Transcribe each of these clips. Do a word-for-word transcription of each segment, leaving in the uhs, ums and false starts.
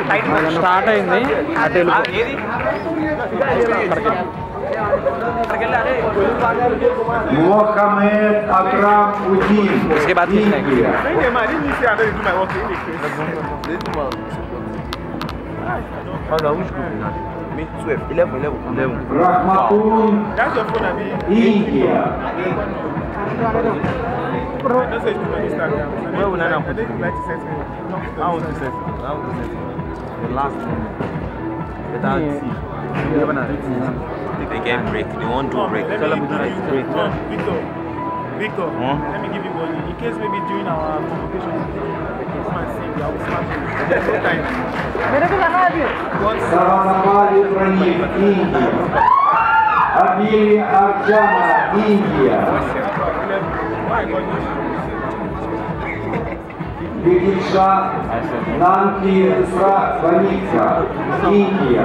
Start అయింది అటు Mohamed Akram Udin. उसके बाद किसने Rahmatun India. They get break. They won't do break. Victor, Victor, huh? Let me give you one. In case maybe during our convocation, come and sing, I will smash you. There's no time. Savanamali Ibrahim, India. Abili Arjama, India. Bikisha Nanki Isra Vanika, India.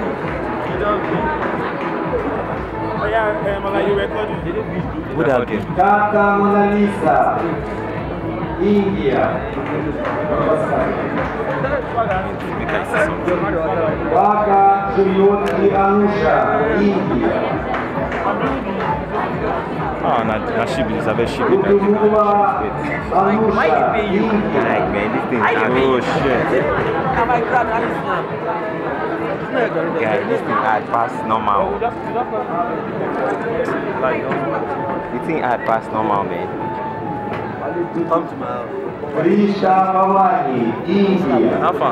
Oh yeah, um, like you recording. Good again. Tata Mona Lisa, India. Baka Jyoti Anusha, India. Oh, not not she be Isabel she be Kutumula Anusha, India. like man, this thing. Oh shit. Guys, this thing hard past normal. This thing hard past normal, man. Risha Bhavani, India. How far?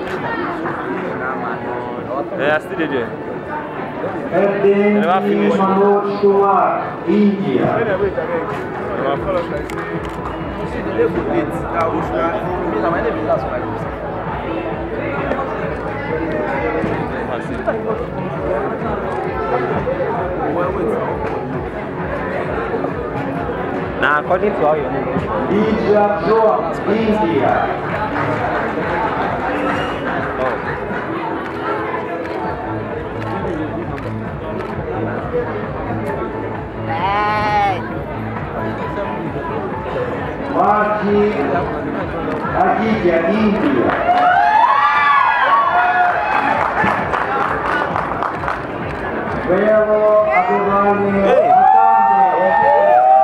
Yeah, still there. Erdem Manoj Kumar, India. Now, according to how you know. Ija Joa, India. Marti Aditya, India. Velo Adovani Akande.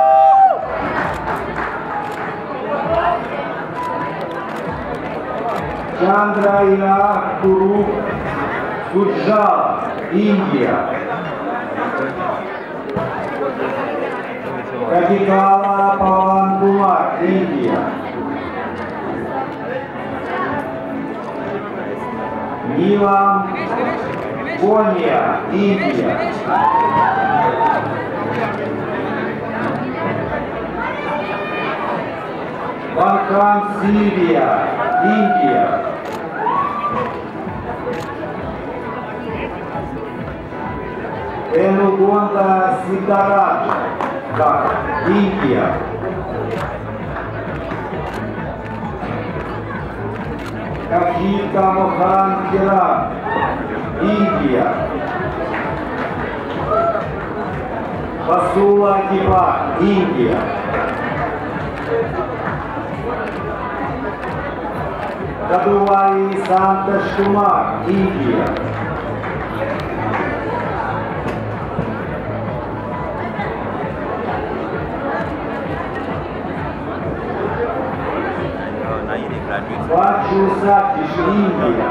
Chandra Ila Kuru Gujral, India. Kadikala Pawan Kumar, India. Nilam Konya, India. Balkan Silvia, India. Enugonda Siddharaja, India. Kajita Mohan Kiran, India. Basula Diva, India. Kaduwai Santosh Kumar, India. Vachu Satish, India.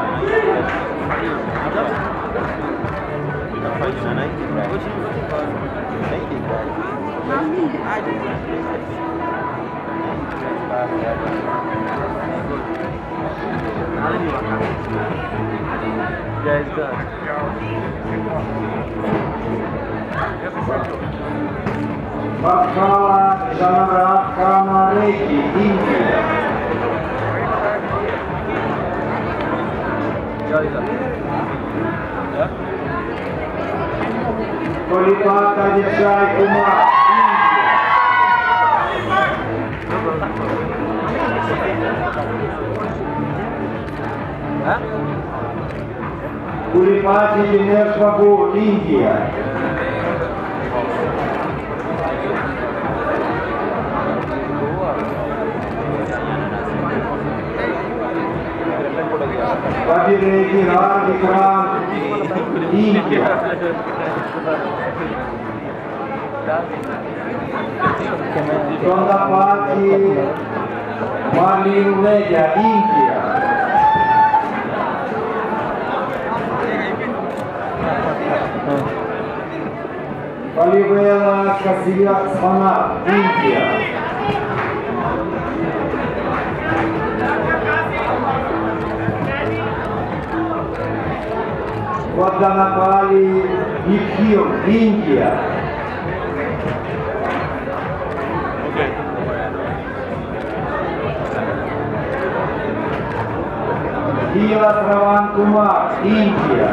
Guys, done. Bakala Samarat Kamareki, India. Kolipata Desai Kumar, Huh? Kulipati Dinesh Babu, India. Побереги Арбикран, Индия. Кондапати Малин Ледя, Индия. Поливела Касия Свана, Индия. Ваданапали Икхил, Индия. Дила Сраван Кумар, Индия.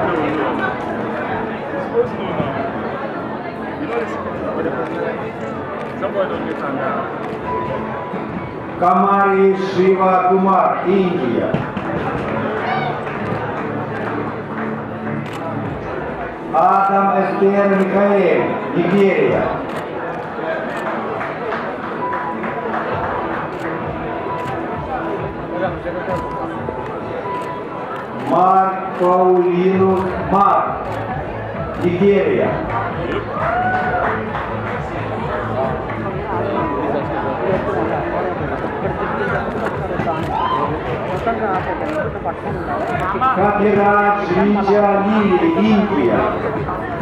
Камари Шива Кумар, Индия. Адам Эстер Михаэль, Нигерия. Марк Паулинус Марк, Нигерия. Капирач Вича Лили, Индия.